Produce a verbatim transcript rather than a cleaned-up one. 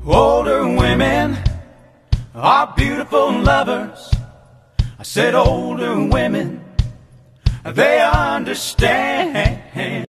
Older women are beautiful lovers. I said older women, they understand.